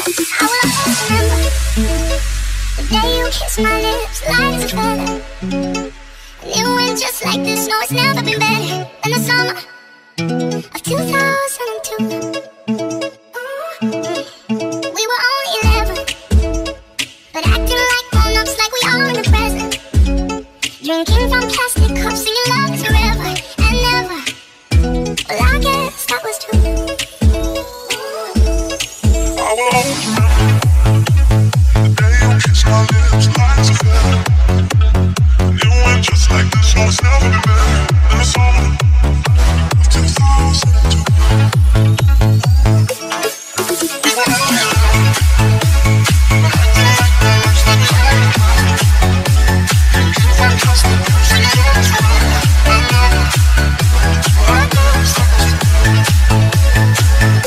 I will always remember the day you kissed my lips, light as a feather. And it went just like this. No, it's never been better than the summer of 2002. We were only 11, but acting like grown-ups, like we are in the present. Drinking from plastic cups, singing love is forever and never. Well, I guess that was true. I will always remember the day you kissed my lips, light as a feather. It went just like this. No, it's never been better than the summer of 2002. We were only 11, but acting like grown-ups, like we are in the present. Drinking from plastic cups, singing love is forever and never. Well, I guess that was true.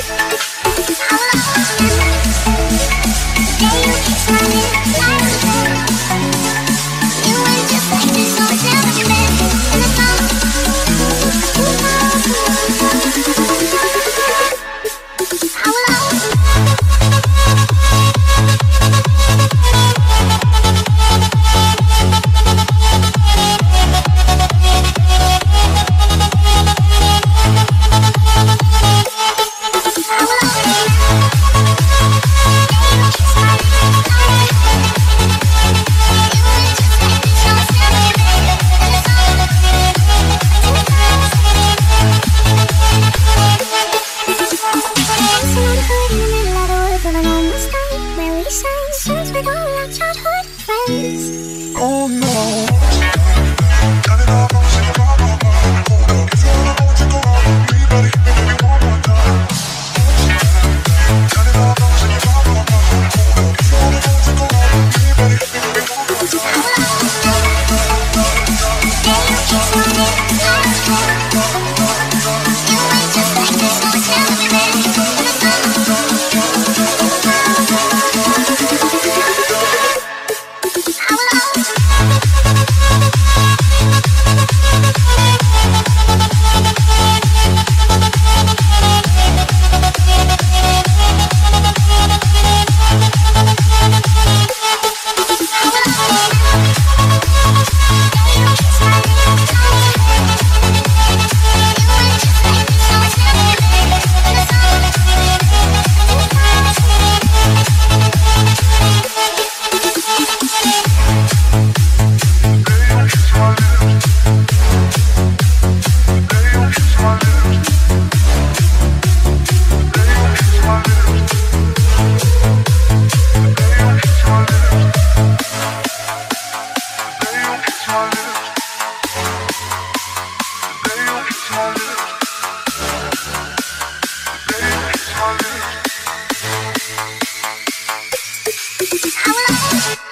I will